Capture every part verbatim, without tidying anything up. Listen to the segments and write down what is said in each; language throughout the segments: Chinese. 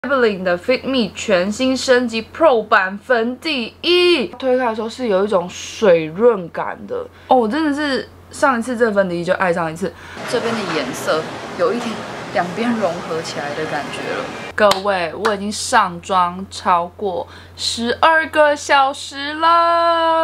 Maybelline 的 Fit Me 全新升级 Pro 版粉底液，推开的时候是有一种水润感的哦，我真的是上一次这个粉底液就爱上一次，这边的颜色有一点两边融合起来的感觉了。各位，我已经上妆超过十二个小时了。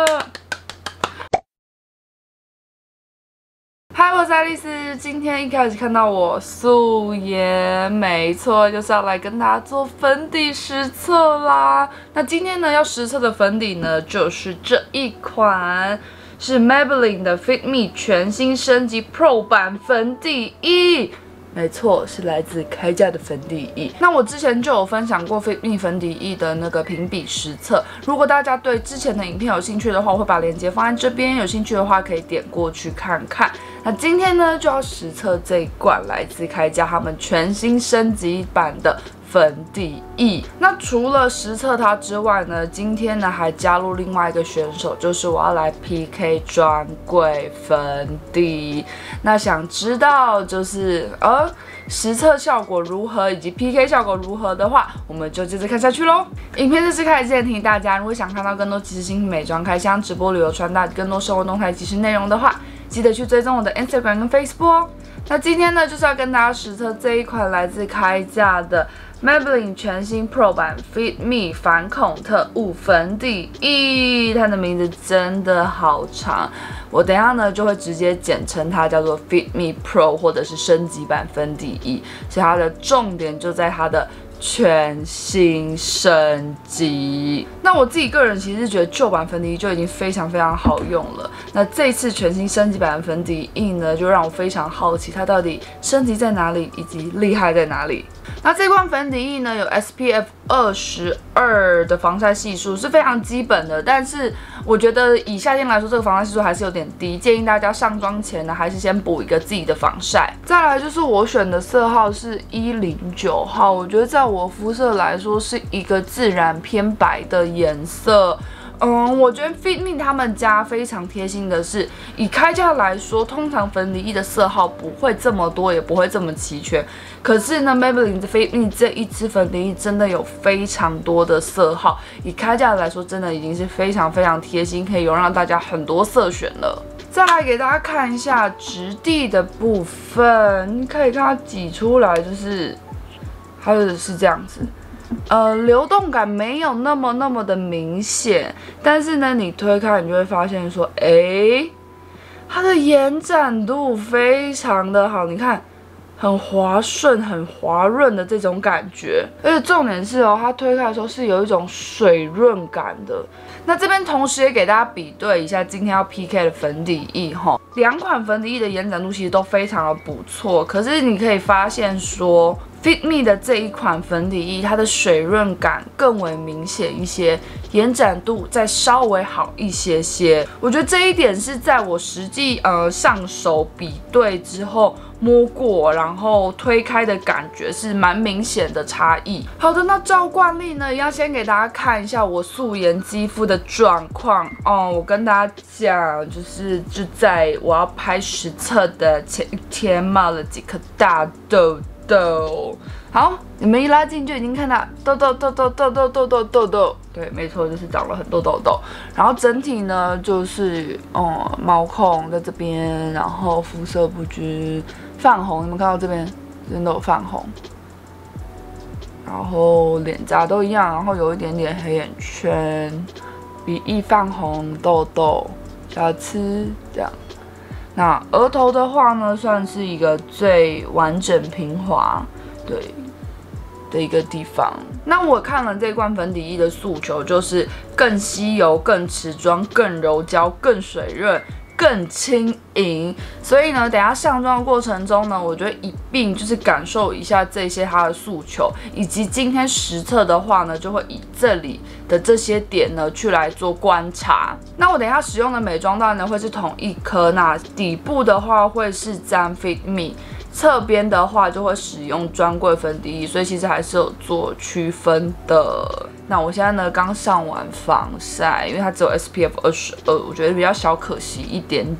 嗨，我是爱丽丝。今天一开始看到我素颜，没错，就是要来跟大家做粉底实测啦。那今天呢，要实测的粉底呢，就是这一款，是 Maybelline 的 Fit Me 全新升级 Pro 版粉底液。没错，是来自开价的粉底液。那我之前就有分享过 Fit Me 粉底液的那个评比实测，如果大家对之前的影片有兴趣的话，我会把链接放在这边，有兴趣的话可以点过去看看。那今天呢，就要实测这一罐来自开价他们全新升级版的粉底液。那除了实测它之外呢，今天呢还加入另外一个选手，就是我要来 P K 专柜粉底。那想知道就是呃实测效果如何以及 P K 效果如何的话，我们就接着看下去咯。影片正式开始之前，提醒大家，如果想看到更多即时新品美妆开箱、直播、旅游、穿搭、更多生活动态即时内容的话，记得去追踪我的 Instagram 跟 Facebook 哦。那今天呢，就是要跟大家实测这一款来自开价的 Maybelline 全新 Pro 版 Fit Me 反孔特雾粉底液，它的名字真的好长，我等一下呢就会直接简称它叫做 Fit Me Pro 或者是升级版粉底液，所以它的重点就在它的全新升级。那我自己个人其实觉得旧版粉底液就已经非常非常好用了，那这次全新升级版的粉底液呢，就让我非常好奇它到底升级在哪里，以及厉害在哪里。那这罐粉底液呢，有 S P F 二十二的防晒系数，是非常基本的，但是我觉得以夏天来说，这个防晒系数还是有点低，建议大家上妆前呢，还是先补一个自己的防晒。再来就是我选的色号是一零九号，我觉得在我肤色来说是一个自然偏白的颜色。嗯，我觉得 Fit Me 他们家非常贴心的是，以开价来说，通常粉底液的色号不会这么多，也不会这么齐全。可是呢 ，Maybelline 的 Fit Me 这一支粉底液真的有非常多的色号，以开价来说，真的已经是非常非常贴心，可以容让大家很多色选了。再来给大家看一下质地的部分，你可以看它挤出来就是它是这样子。呃，流动感没有那么那么的明显，但是呢，你推开你就会发现说，哎，它的延展度非常的好，你看，很滑顺、很滑润的这种感觉，而且重点是哦，它推开的时候是有一种水润感的。那这边同时也给大家比对一下今天要 P K 的粉底液哈，两款粉底液的延展度其实都非常的不错，可是你可以发现说，Fit Me 的这一款粉底液，它的水润感更为明显一些，延展度再稍微好一些些。我觉得这一点是在我实际呃上手比对之后摸过，然后推开的感觉是蛮明显的差异。好的，那照惯例呢，要先给大家看一下我素颜肌肤的状况哦。我跟大家讲，就是就在我要拍实测的前一天冒了几颗大痘痘。好，你们一拉近就已经看到痘痘痘痘痘痘痘痘痘痘，对，没错，就是长了很多痘痘。然后整体呢，就是哦、嗯，毛孔在这边，然后肤色不均，泛红，你们看到这边真的有泛红，然后脸颊都一样，然后有一点点黑眼圈，鼻翼泛红，痘痘，瑕疵这样。那额头的话呢，算是一个最完整平滑，对的一个地方。那我看了这罐粉底液的诉求，就是更吸油、更持妆、更柔焦、更水润、更轻盈。所以呢，等一下上妆的过程中呢，我觉得一并就是感受一下这些它的诉求，以及今天实测的话呢，就会以这里的这些点呢去来做观察。那我等一下使用的美妆蛋呢会是同一颗，那底部的话会是沾 Fit Me， 侧边的话就会使用专柜粉底液，所以其实还是有做区分的。那我现在呢刚上完防晒，因为它只有 S P F 二十二，我觉得比较小可惜一点点。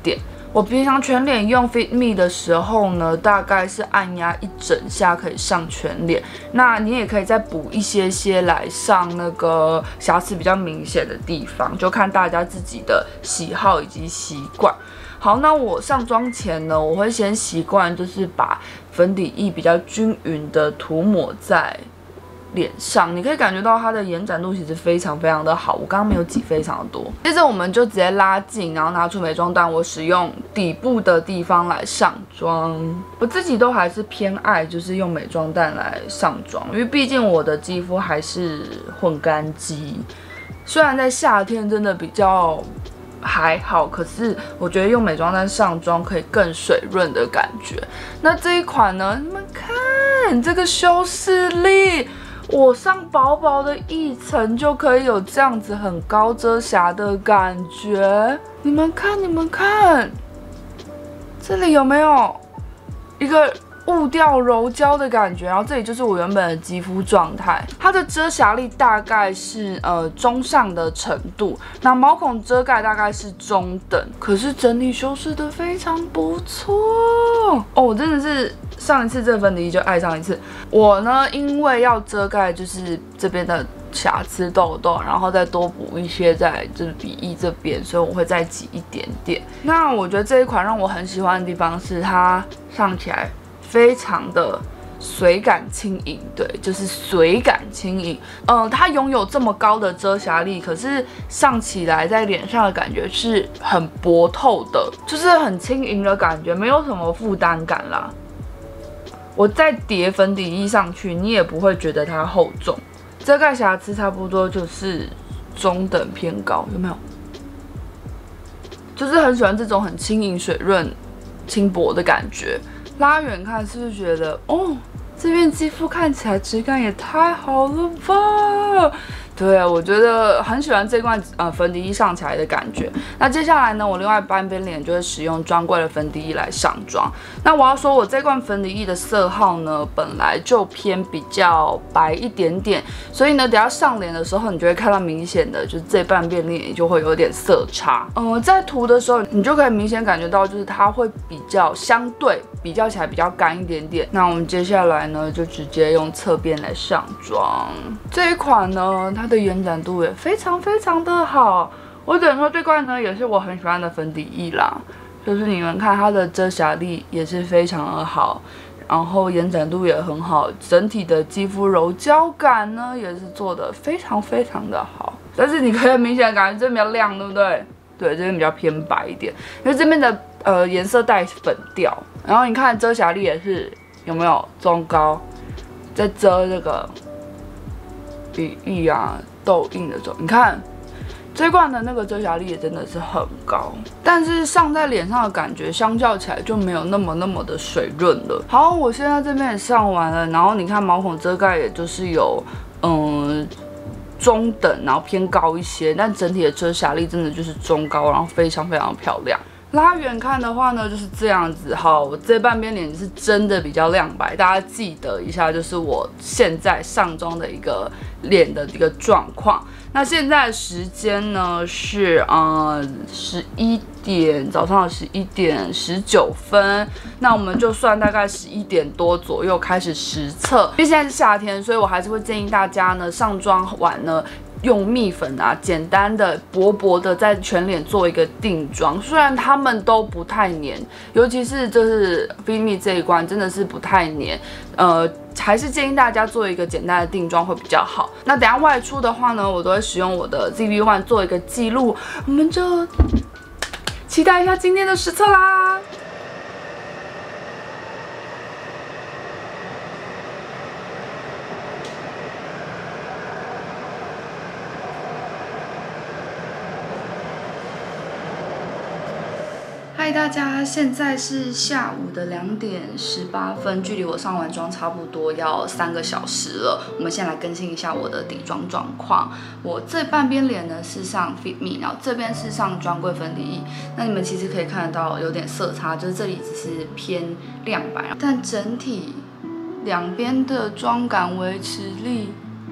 我平常全脸用 Fit Me 的时候呢，大概是按压一整下可以上全脸。那你也可以再补一些些来上那个瑕疵比较明显的地方，就看大家自己的喜好以及习惯。好，那我上妆前呢，我会先习惯就是把粉底液比较均匀的涂抹在脸上，你可以感觉到它的延展度其实非常非常的好，我刚刚没有挤非常的多。接着我们就直接拉近，然后拿出美妆蛋，我使用底部的地方来上妆。我自己都还是偏爱就是用美妆蛋来上妆，因为毕竟我的肌肤还是混干肌，虽然在夏天真的比较还好，可是我觉得用美妆蛋上妆可以更水润的感觉。那这一款呢，你们看这个修饰力，我上薄薄的一层就可以有这样子很高遮瑕的感觉。你们看，你们看，这里有没有一个雾调柔焦的感觉？然后这里就是我原本的肌肤状态，它的遮瑕力大概是呃中上的程度，那毛孔遮盖大概是中等，可是整体修饰的非常不错哦。我真的是上一次这个粉底液就爱上一次。我呢，因为要遮盖就是这边的瑕疵痘痘，然后再多补一些在就是鼻翼这边，所以我会再挤一点点。那我觉得这一款让我很喜欢的地方是它上起来非常的随感轻盈，对，就是随感轻盈。嗯、呃，它拥有这么高的遮瑕力，可是上起来在脸上的感觉是很薄透的，就是很轻盈的感觉，没有什么负担感啦。我再叠粉底液上去，你也不会觉得它厚重。遮盖瑕疵差不多就是中等偏高，有没有？就是很喜欢这种很轻盈、水润、轻薄的感觉。拉远看是不是觉得哦，这边肌肤看起来质感也太好了吧？对啊，我觉得很喜欢这罐呃粉底液上起来的感觉。那接下来呢，我另外半边脸就会使用专柜的粉底液来上妆。那我要说，我这罐粉底液的色号呢，本来就偏比较白一点点，所以呢，等下上脸的时候，你就会看到明显的，就是这半边脸就会有点色差。嗯、呃，在涂的时候，你就可以明显感觉到，就是它会比较相对比较起来比较干一点点。那我们接下来呢，就直接用侧边来上妆。这一款呢，它的延展度也非常非常的好，我只能说这罐呢也是我很喜欢的粉底液啦，就是你们看它的遮瑕力也是非常的好，然后延展度也很好，整体的肌肤柔焦感呢也是做的非常非常的好，但是你可以明显感觉这边比较亮，对不对？对，这边比较偏白一点，因为这边的呃颜色带粉调，然后你看遮瑕力也是有没有中高，在遮这个鼻翼啊、痘印的时候，你看这罐的那个遮瑕力也真的是很高，但是上在脸上的感觉相较起来就没有那么那么的水润了。好，我现在这边也上完了，然后你看毛孔遮盖也就是有嗯中等，然后偏高一些，但整体的遮瑕力真的就是中高，然后非常非常漂亮。拉远看的话呢，就是这样子。好，我这半边脸是真的比较亮白，大家记得一下，就是我现在上妆的一个脸的一个状况。那现在的时间呢是呃十一点，早上的十一点十九分。那我们就算大概十一点多左右开始实测，因为现在是夏天，所以我还是会建议大家呢上妆完呢，用蜜粉啊，简单的薄薄的在全脸做一个定妆，虽然它们都不太黏，尤其是就是 Fit Me 这一罐真的是不太黏，呃，还是建议大家做一个简单的定妆会比较好。那等一下外出的话呢，我都会使用我的 Z V one 做一个记录，我们就期待一下今天的实测啦。嗨，大家，现在是下午的两点十八分，距离我上完妆差不多要三个小时了。我们先来更新一下我的底妆状况。我这半边脸呢是上 Fit Me， 然后这边是上专柜粉底液。那你们其实可以看得到有点色差，就是这里只是偏亮白，但整体两边的妆感维持力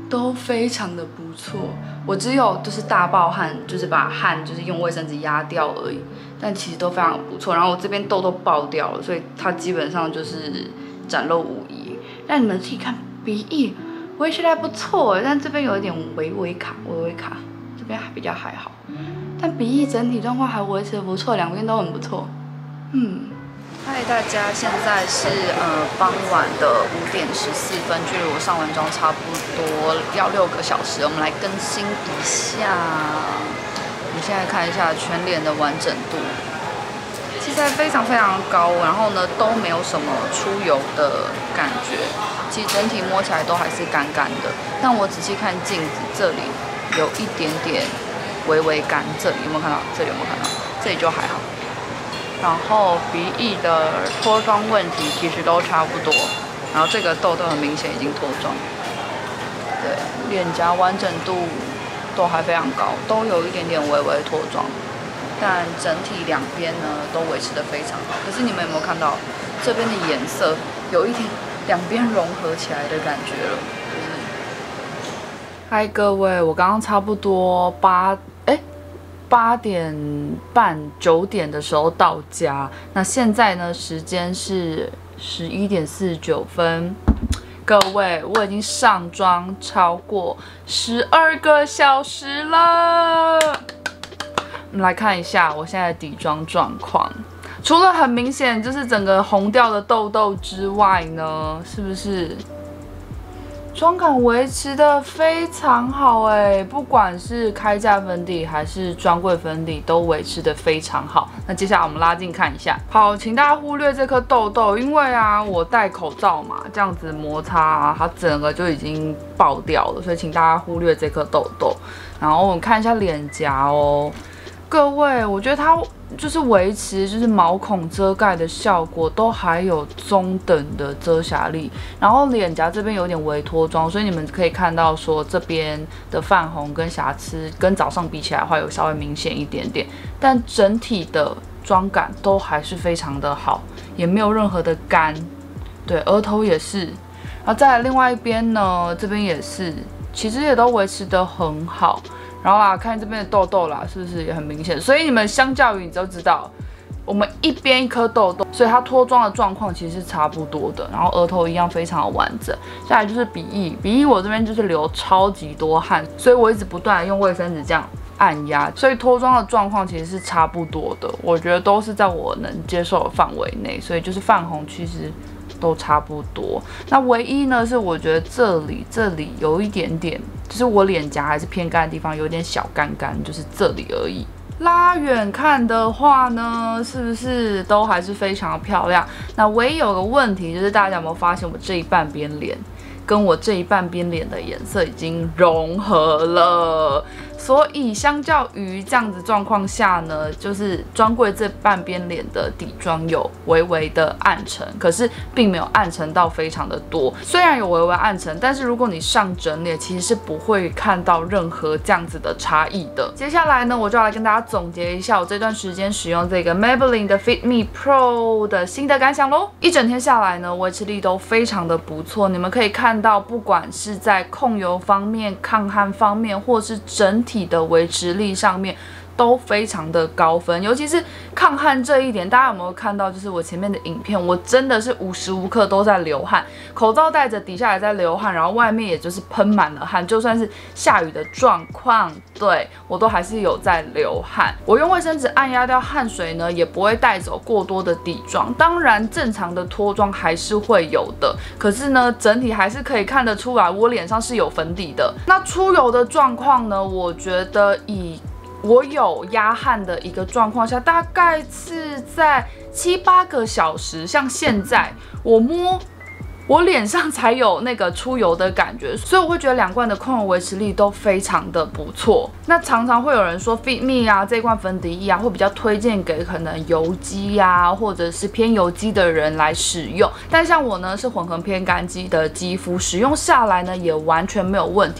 都非常的不错。我只有就是大爆汗，就是把汗就是用卫生纸压掉而已，但其实都非常不错。然后我这边痘痘爆掉了，所以它基本上就是展露无遗。那你们自己看鼻翼，维持的还不错，但这边有一点微微卡，微微卡，这边还比较还好。但鼻翼整体状况还维持的不错，两边都很不错。嗯。嗨，大家，现在是呃傍晚的五点十四分，距离我上完妆差不多要六个小时，我们来更新一下。我们现在看一下全脸的完整度，其实非常非常高，然后呢都没有什么出油的感觉，其实整体摸起来都还是干干的。但我仔细看镜子，这里有一点点微微干，这里有没有看到？这里有没有看到？这里就还好。然后鼻翼的脱妆问题其实都差不多，然后这个痘痘很明显已经脱妆，对，脸颊完整度都还非常高，都有一点点微微脱妆，但整体两边呢都维持得非常好。可是你们有没有看到这边的颜色有一点两边融合起来的感觉了？就是，嗨各位，我刚刚差不多八哎。八点半、九点的时候到家，那现在呢？时间是十一点四十九分。各位，我已经上妆超过十二个小时了。我们来看一下我现在的底妆状况，除了很明显就是整个红掉的痘痘之外呢，是不是？妆感维持的非常好哎，不管是开架粉底还是专柜粉底都维持的非常好。那接下来我们拉近看一下，好，请大家忽略这颗痘痘，因为啊我戴口罩嘛，这样子摩擦啊，它整个就已经爆掉了，所以请大家忽略这颗痘痘。然后我们看一下脸颊哦，各位，我觉得它就是维持就是毛孔遮盖的效果，都还有中等的遮瑕力。然后脸颊这边有点微脱妆，所以你们可以看到说这边的泛红跟瑕疵跟早上比起来的话，有稍微明显一点点，但整体的妆感都还是非常的好，也没有任何的干。对，额头也是。然后再来另外一边呢，这边也是，其实也都维持得很好。然后啦，看这边的痘痘啦，是不是也很明显？所以你们相较于你都知道，我们一边一颗痘痘，所以它脱妆的状况其实是差不多的。然后额头一样非常的完整。下来就是鼻翼，鼻翼我这边就是流超级多汗，所以我一直不断的用卫生纸这样按压，所以脱妆的状况其实是差不多的。我觉得都是在我能接受的范围内，所以就是泛红其实都差不多。那唯一呢是我觉得这里这里有一点点，就是我脸颊还是偏干的地方有点小干干，就是这里而已。拉远看的话呢，是不是都还是非常的漂亮？那唯一有个问题就是大家有没有发现我这一半边脸跟我这一半边脸的颜色已经融合了，所以相较于这样子状况下呢，就是专柜这半边脸的底妆有微微的暗沉，可是并没有暗沉到非常的多。虽然有微微暗沉，但是如果你上整脸，其实是不会看到任何这样子的差异的。接下来呢，我就要来跟大家总结一下我这段时间使用这个 Maybelline 的 Fit Me Pro 的心得感想咯。一整天下来呢，维持力都非常的不错。你们可以看到，不管是在控油方面、抗汗方面，或是整体的维持力上面，都非常的高分。尤其是抗汗这一点，大家有没有看到？就是我前面的影片，我真的是无时无刻都在流汗，口罩戴着，底下也在流汗，然后外面也就是喷满了汗，就算是下雨的状况，对我都还是有在流汗。我用卫生纸按压掉汗水呢，也不会带走过多的底妆。当然，正常的脱妆还是会有的，可是呢，整体还是可以看得出来，我脸上是有粉底的。那出油的状况呢，我觉得以我有压汗的一个状况下，大概是在七八个小时，像现在我摸我脸上才有那个出油的感觉，所以我会觉得两罐的控油维持力都非常的不错。那常常会有人说 Fit Me 啊这罐粉底液啊会比较推荐给可能油肌啊或者是偏油肌的人来使用，但像我呢是混合偏干肌的肌肤，使用下来呢也完全没有问题。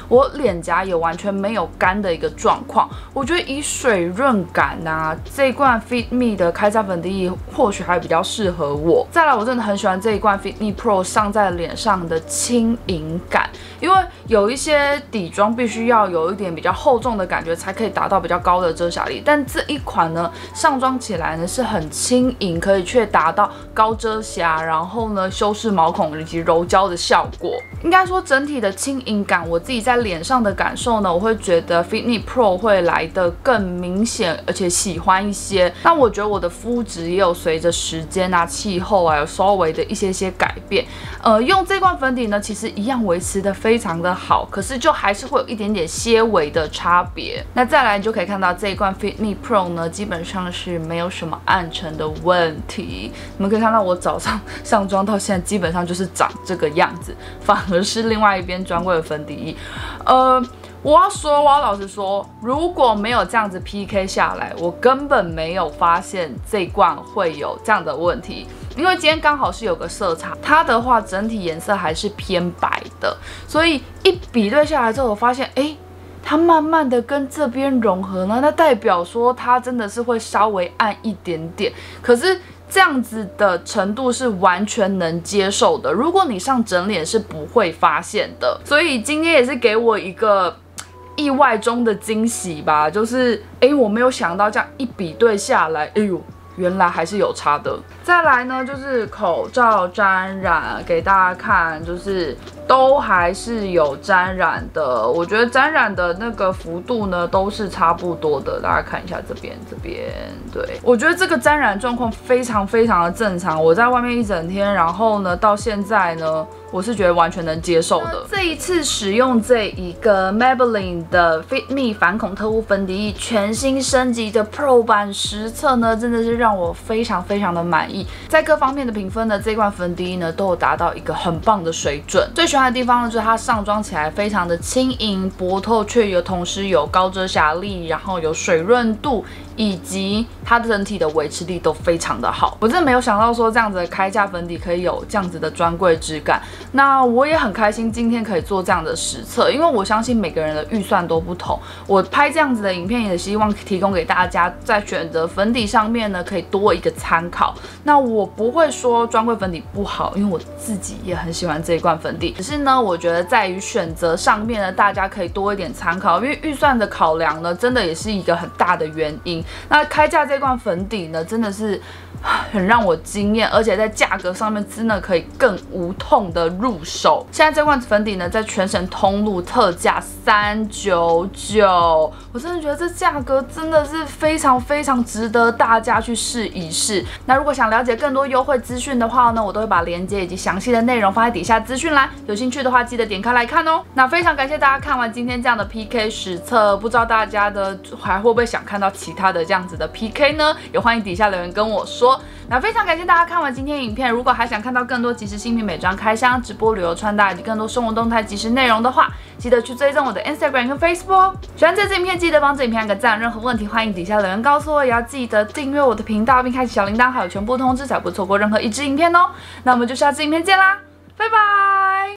我脸颊也完全没有干的一个状况。我觉得以水润感啊，这一罐 Fit Me 的开架粉底液或许还比较适合我。再来，我真的很喜欢这一罐 Fit Me Pro 上在脸上的轻盈感，因为有一些底妆必须要有一点比较厚重的感觉，才可以达到比较高的遮瑕力。但这一款呢，上妆起来呢是很轻盈，可以却达到高遮瑕，然后呢修饰毛孔以及柔焦的效果。应该说整体的轻盈感，我自己在脸上的感受呢，我会觉得 Fit Me Pro 会来得更明显，而且喜欢一些。那我觉得我的肤质也有随着时间啊、气候啊，有稍微的一些些改变。呃，用这罐粉底呢，其实一样维持的非常的好，可是就还是会有一点点些微的差别。那再来你就可以看到这一罐 Fit Me Pro 呢，基本上是没有什么暗沉的问题。你们可以看到我早上上妆到现在，基本上就是长这个样子，反而是另外一边专柜的粉底液，呃。我要说，我要老实说，如果没有这样子 P K 下来，我根本没有发现这一罐会有这样的问题。因为今天刚好是有个色差，它的话整体颜色还是偏白的，所以一比对下来之后，我发现，哎，它慢慢的跟这边融合呢，那代表说它真的是会稍微暗一点点，可是。这样子的程度是完全能接受的，如果你上整脸是不会发现的，所以今天也是给我一个意外中的惊喜吧，就是哎，我没有想到这样一比对下来，哎呦，原来还是有差的。再来呢，就是口罩沾染，给大家看，就是都还是有沾染的。我觉得沾染的那个幅度呢，都是差不多的。大家看一下这边，这边，对，我觉得这个沾染状况非常非常的正常。我在外面一整天，然后呢，到现在呢。我是觉得完全能接受的。这一次使用这一个 Maybelline 的 Fit Me 反孔特务粉底液全新升级的 Pro 版实测呢，真的是让我非常非常的满意。在各方面的评分呢，这罐粉底液呢都有达到一个很棒的水准。最喜欢的地方呢，就是它上妆起来非常的轻盈薄透，却有同时有高遮瑕力，然后有水润度。以及它整体的维持力都非常的好，我真的没有想到说这样子的开架粉底可以有这样子的专柜质感。那我也很开心今天可以做这样的实测，因为我相信每个人的预算都不同。我拍这样子的影片也希望提供给大家，在选择粉底上面呢可以多一个参考。那我不会说专柜粉底不好，因为我自己也很喜欢这一罐粉底，只是呢我觉得在于选择上面呢，大家可以多一点参考，因为预算的考量呢，真的也是一个很大的原因。那开架这罐粉底呢，真的是很让我惊艳，而且在价格上面真的可以更无痛的入手。现在这罐粉底呢，在全省通路特价三九九，我真的觉得这价格真的是非常非常值得大家去试一试。那如果想了解更多优惠资讯的话呢，我都会把链接以及详细的内容放在底下资讯栏，有兴趣的话记得点开来看哦。那非常感谢大家看完今天这样的 P K 实测，不知道大家的还会不会想看到其他的这样子的 P K 呢？也欢迎底下留言跟我说。那非常感谢大家看完今天的影片，如果还想看到更多即时新品美妆开箱、直播、旅游穿搭以及更多生活动态即时内容的话，记得去追踪我的 Instagram 跟 Facebook 哦。喜欢这支影片记得帮这影片按个赞，任何问题欢迎底下留言告诉我，也要记得订阅我的频道并开启小铃铛，还有全部通知才不会错过任何一支影片哦。那我们就下支影片见啦，拜拜。